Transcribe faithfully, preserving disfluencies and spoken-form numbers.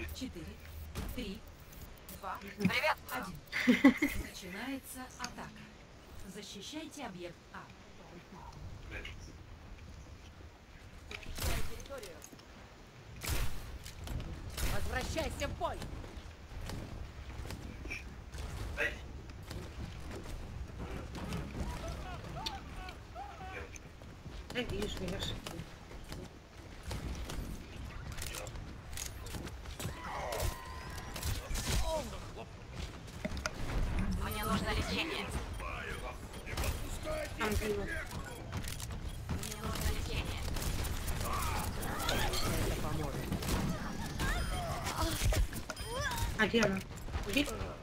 четыре, три, два, Привет. один. Начинается атака. Защищайте объект А. Защищаю территорию. Возвращайся в бой. Да видишь, меня же. Мне нужно лечение. Там было. Мне нужно лечение. Это поможет. А где она? Убить?